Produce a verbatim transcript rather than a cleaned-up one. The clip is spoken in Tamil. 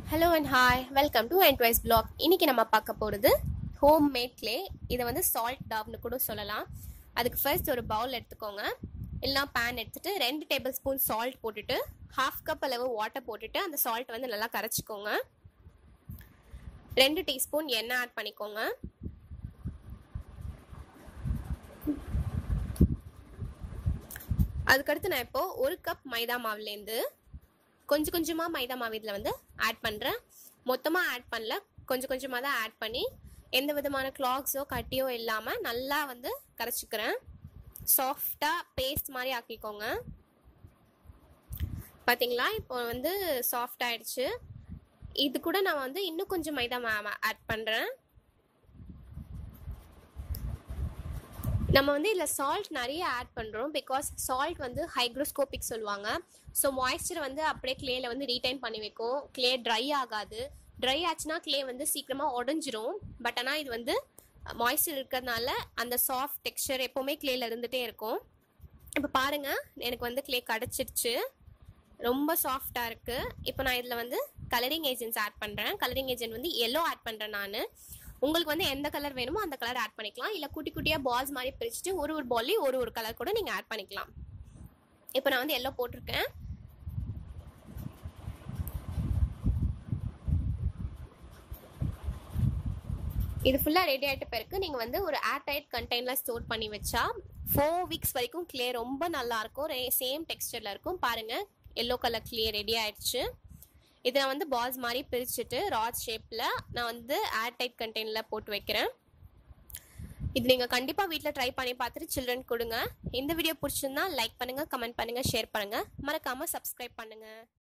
Hello and hi, welcome to Entwise Blog. இன்னைக்கு நம்ம பார்க்க போறது ஹோம் மேட் கிளே. இதை வந்து சால்ட் டவ்னு கூட சொல்லலாம். அதுக்கு ஃபர்ஸ்ட் ஒரு பவுல் எடுத்துக்கோங்க, இல்லைனா பேன் எடுத்துட்டு ரெண்டு டேபிள் ஸ்பூன் சால்ட் போட்டுட்டு ஹாஃப் கப் அளவு வாட்டர் போட்டுட்டு அந்த சால்ட் வந்து நல்லா கரைச்சிக்கோங்க. ரெண்டு டீஸ்பூன் எண்ணெய் ஆட் பண்ணிக்கோங்க. அதுக்கடுத்து நான் இப்போ ஒரு கப் மைதா மாவுலேருந்து கொஞ்சம் கொஞ்சமாக மைதா மாவு இதில் வந்து ஆட் பண்ணுறேன். மொத்தமாக ஆட் பண்ணல, கொஞ்சம் கொஞ்சமாக தான் ஆட் பண்ணி எந்த விதமான கிளாக்ஸோ கட்டியோ இல்லாமல் நல்லா வந்து கரைச்சிக்கிறேன். சாஃப்டாக பேஸ்ட் மாதிரி ஆக்கிக்கோங்க. பார்த்தீங்களா, இப்போ வந்து சாஃப்ட் ஆயிடுச்சு. இது கூட நான் வந்து இன்னும் கொஞ்சம் மைதா மாவு ஆட் பண்ணுறேன். நம்ம வந்து இதில் சால்ட் நிறைய ஆட் பண்ணுறோம், பிகாஸ் சால்ட் வந்து ஹைக்ரோஸ்கோபிக் சொல்லுவாங்க. ஸோ மாய்ஸ்சரை வந்து அப்படியே கிளேல வந்து ரீடைன் பண்ணி வைக்கும். கிளே ட்ரை ஆகாது. ட்ரை ஆச்சுன்னா கிளே வந்து சீக்கிரமாக உடஞ்சிரும். பட் ஆனால் இது வந்து மாய்ஸ்சர் இருக்கிறதுனால அந்த சாஃப்ட் டெக்ஸ்சர் எப்போவுமே கிளேல இருந்துகிட்டே இருக்கும். இப்போ பாருங்கள், எனக்கு வந்து கிளே கிடச்சிருச்சு, ரொம்ப சாஃப்டாக இருக்குது. இப்போ நான் இதில் வந்து கலரிங் ஏஜென்ட்ஸ் ஆட் பண்ணுறேன். கலரிங் ஏஜென்ட் வந்து எல்லோ ஆட் பண்ணுறேன் நான். உங்களுக்கு வந்து எந்த கலர் வேணுமோ அந்த கலர் ஆட் பண்ணிக்கலாம். இல்லை குட்டி குட்டியாக பால்ஸ் மாதிரி பிரிச்சுட்டு ஒரு ஒரு பால்லையும் ஒரு ஒரு கலர் கூட நீங்கள் ஆட் பண்ணிக்கலாம். இப்போ நான் வந்து எல்லோ போட்டிருக்கேன். இது ஃபுல்லாக ரெடி ஆகிட்ட பிறகு நீங்கள் வந்து ஒரு ஏர் டைட் கண்டெய்னரில் ஸ்டோர் பண்ணி வச்சா ஃபோர் வீக்ஸ் வரைக்கும் கிளே ரொம்ப நல்லாயிருக்கும். சேம் டெக்ஸ்டரில் இருக்கும். பாருங்கள், எல்லோ கலர் கிளே ரெடி ஆயிடுச்சு. இதை நான் வந்து பால்ஸ் மாதிரி பிரிச்சுட்டு ராட் ஷேப்பில் நான் வந்து ஏர் டைட் கண்டெய்னரில் போட்டு வைக்கிறேன். இது நீங்கள் கண்டிப்பாக வீட்டில் ட்ரை பண்ணி பார்த்துட்டு சில்ட்ரன் கொடுங்க. இந்த வீடியோ பிடிச்சிருந்தா லைக் பண்ணுங்கள், கமெண்ட் பண்ணுங்கள், ஷேர் பண்ணுங்கள். மறக்காமல் சப்ஸ்கிரைப் பண்ணுங்கள்.